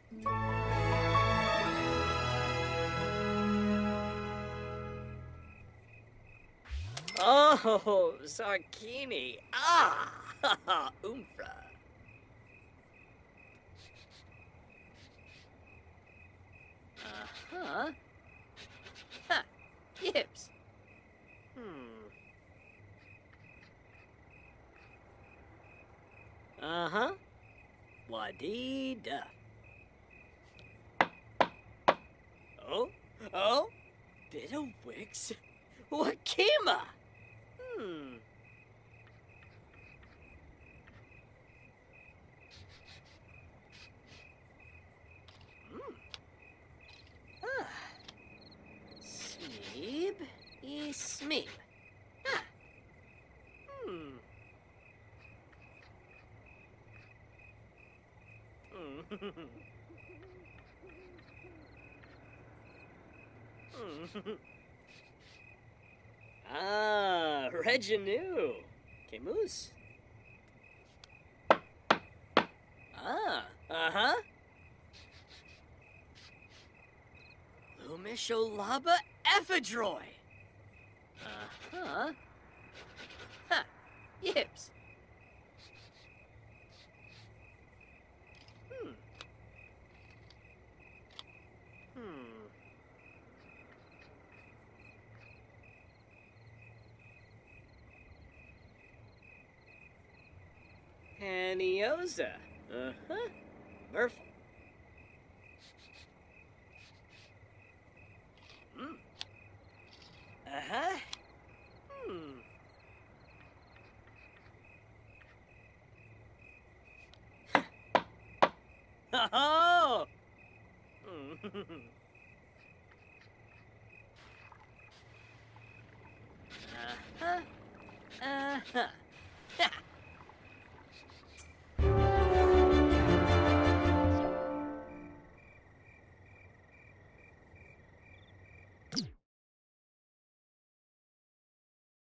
Oh, Zarkini. Ah, Umfra. Uh-huh. Ha, Gibbs. Uh-huh. Wadida. Oh, oh, bit of wicks. Wakima. Ah. Smeeb, Smeeb. Ah. Ah, Reginu. Kemus. Ah, uh-huh. Lumisholaba Ephedroy. Uh-huh. Ha, Yips. Hanioza. Uh-huh. Merful. Uh-huh. Oh! Uh-huh. Uh-huh.